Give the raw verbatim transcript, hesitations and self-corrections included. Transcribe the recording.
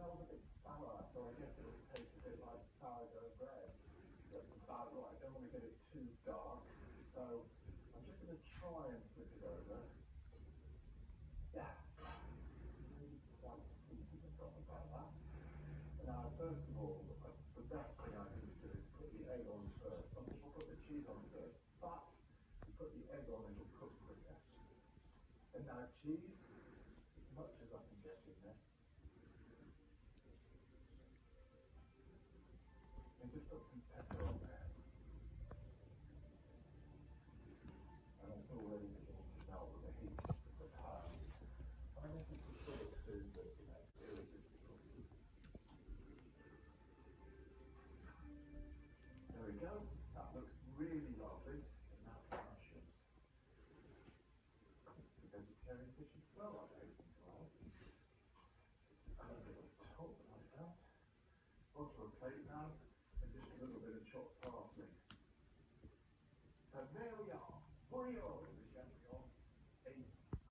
smells a bit sour, so I guess it'll taste a bit like sourdough bread. That's about right. I don't want to get it too dark, so I'm just going to try and flip it over. Yeah, I'm really quite pleased with myself about that. Now, first of all, the best thing I think to do is put the egg on first. Some people put the cheese on first, but you put the egg on and it'll cook quicker. And now cheese, as much as I can get in there. And just put some pepper on there. And it's already beginning to melt with the heat of the pan. I guess it's the sort of food that, you know, is irresistible. There we go. That looks really lovely. And now for mushrooms. This is a vegetarian dish as well, I hasten to add. Just add a little top like that. Onto a plate now, and just a little bit of chopped parsley. So there we are. Burritos.